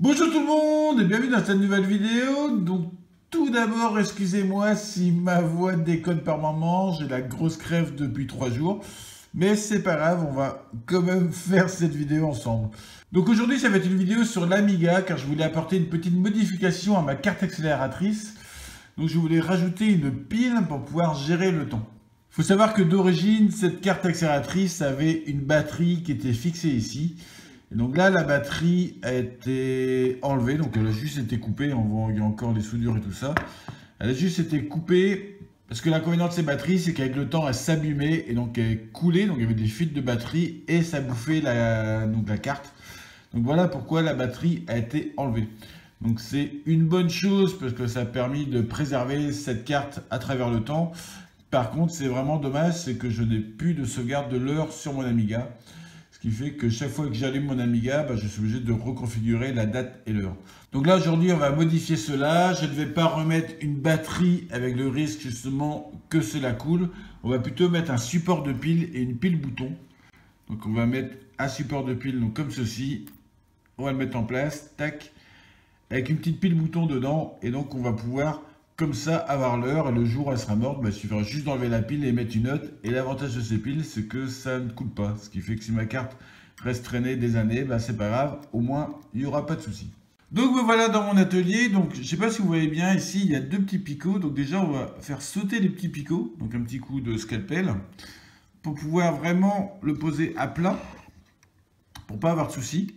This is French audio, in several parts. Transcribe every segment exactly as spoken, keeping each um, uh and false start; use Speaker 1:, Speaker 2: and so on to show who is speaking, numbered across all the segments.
Speaker 1: Bonjour tout le monde et bienvenue dans cette nouvelle vidéo. Donc tout d'abord, excusez-moi si ma voix déconne par moment, j'ai la grosse crève depuis trois jours. Mais c'est pas grave, on va quand même faire cette vidéo ensemble. Donc aujourd'hui, ça va être une vidéo sur l'Amiga car je voulais apporter une petite modification à ma carte accélératrice. Donc je voulais rajouter une pile pour pouvoir gérer le temps. Il faut savoir que d'origine, cette carte accélératrice avait une batterie qui était fixée ici. Et donc là, la batterie a été enlevée, donc elle a juste été coupée. On voit qu'il y a encore les soudures et tout ça. Elle a juste été coupée parce que l'inconvénient de ces batteries, c'est qu'avec le temps, elle s'abîmait et donc elle coulait. Donc il y avait des fuites de batterie et ça bouffait la, donc la carte. Donc voilà pourquoi la batterie a été enlevée. Donc c'est une bonne chose parce que ça a permis de préserver cette carte à travers le temps. Par contre, c'est vraiment dommage, c'est que je n'ai plus de sauvegarde de l'heure sur mon Amiga. Ce qui fait que chaque fois que j'allume mon Amiga, bah, je suis obligé de reconfigurer la date et l'heure. Donc là, aujourd'hui, on va modifier cela. Je ne vais pas remettre une batterie avec le risque justement que cela coule. On va plutôt mettre un support de pile et une pile bouton. Donc on va mettre un support de pile donc comme ceci. On va le mettre en place, tac, avec une petite pile bouton dedans. Et donc on va pouvoir comme ça avoir l'heure et le jour où elle sera morte, bah, il suffira juste d'enlever la pile et mettre une note. Et l'avantage de ces piles, c'est que ça ne coule pas. Ce qui fait que si ma carte reste traînée des années, bah, c'est pas grave, au moins il n'y aura pas de souci. Donc me voilà dans mon atelier. Donc je ne sais pas si vous voyez bien ici, il y a deux petits picots. Donc déjà on va faire sauter les petits picots, donc un petit coup de scalpel, pour pouvoir vraiment le poser à plat, pour pas avoir de souci.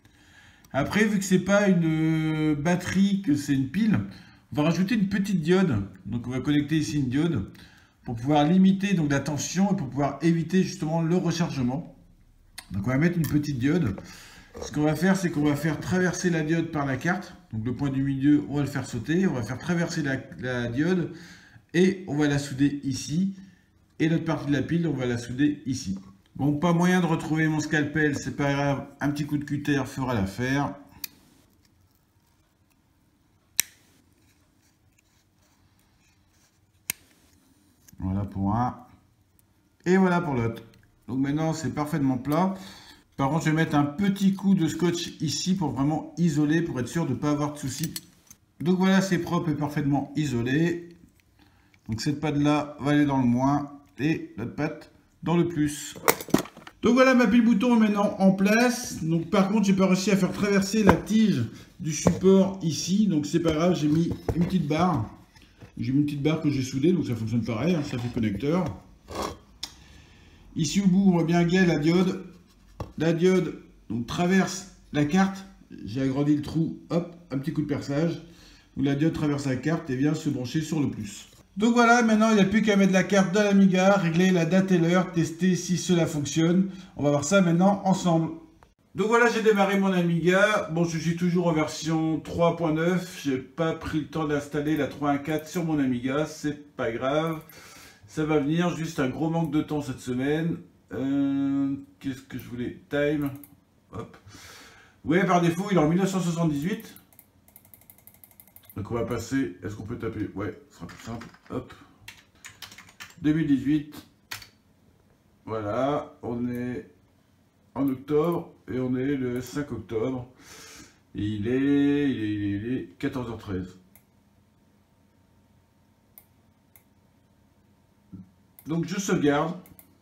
Speaker 1: Après, vu que c'est pas une batterie, que c'est une pile, on va rajouter une petite diode. Donc on va connecter ici une diode pour pouvoir limiter donc la tension et pour pouvoir éviter justement le rechargement. Donc on va mettre une petite diode. Ce qu'on va faire, c'est qu'on va faire traverser la diode par la carte. Donc le point du milieu, on va le faire sauter. On va faire traverser la, la diode et on va la souder ici. Et l'autre partie de la pile, on va la souder ici. Bon, pas moyen de retrouver mon scalpel, c'est pas grave. Un petit coup de cutter fera l'affaire. Voilà pour un. Et voilà pour l'autre. Donc maintenant, c'est parfaitement plat. Par contre, je vais mettre un petit coup de scotch ici pour vraiment isoler, pour être sûr de ne pas avoir de soucis. Donc voilà, c'est propre et parfaitement isolé. Donc cette patte-là va aller dans le moins et l'autre patte dans le plus. Donc voilà, ma pile bouton est maintenant en place. Donc par contre, j'ai pas réussi à faire traverser la tige du support ici. Donc c'est pas grave, j'ai mis une petite barre. J'ai mis une petite barre que j'ai soudée, donc ça fonctionne pareil, hein, ça fait connecteur. Ici au bout, on voit bien qu'il y a la diode. La diode donc, traverse la carte. J'ai agrandi le trou, hop, un petit coup de perçage. Donc la diode traverse la carte et vient se brancher sur le plus. Donc voilà, maintenant il n'y a plus qu'à mettre la carte dans l'Amiga, régler la date et l'heure, tester si cela fonctionne. On va voir ça maintenant ensemble. Donc voilà, j'ai démarré mon Amiga. Bon, je suis toujours en version trois point neuf. J'ai pas pris le temps d'installer la trois point quatre sur mon Amiga. C'est pas grave. Ça va venir. Juste un gros manque de temps cette semaine. Euh, Qu'est-ce que je voulais? Time. Hop. Ouais, par défaut, il est en mille neuf cent soixante-dix-huit. Donc on va passer. Est-ce qu'on peut taper? Ouais, ce sera plus simple. Hop. deux mille dix-huit. Voilà. On est en octobre et on est le cinq octobre et il est, il est, il est, il est quatorze heures treize. Donc je sauvegarde,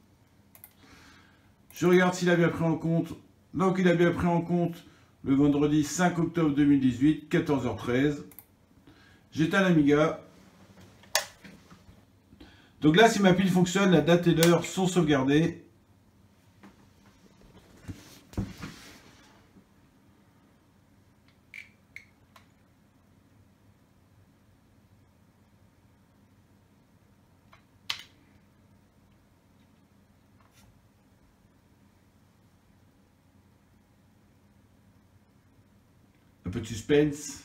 Speaker 1: je regarde s'il a bien pris en compte. Donc il a bien pris en compte le vendredi cinq octobre deux mille dix-huit, quatorze heures treize. J'éteins l'Amiga. Donc là, si ma pile fonctionne, la date et l'heure sont sauvegardées. Un peu de suspense.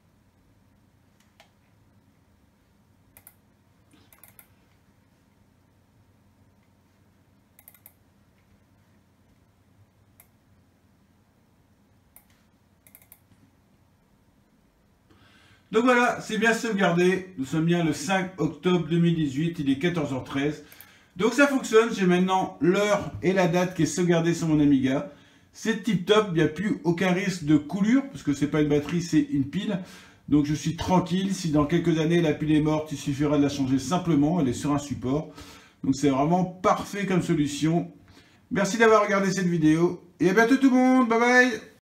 Speaker 1: Donc voilà, c'est bien sauvegardé. Nous sommes bien le cinq octobre deux mille dix-huit, il est quatorze heures treize. Donc ça fonctionne, j'ai maintenant l'heure et la date qui est sauvegardée sur mon Amiga. c'est tip top, il n'y a plus aucun risque de coulure, parce que c'est pas une batterie, c'est une pile. Donc je suis tranquille, si dans quelques années la pile est morte, il suffira de la changer simplement, elle est sur un support. Donc c'est vraiment parfait comme solution. Merci d'avoir regardé cette vidéo, et à bientôt tout le monde, bye bye.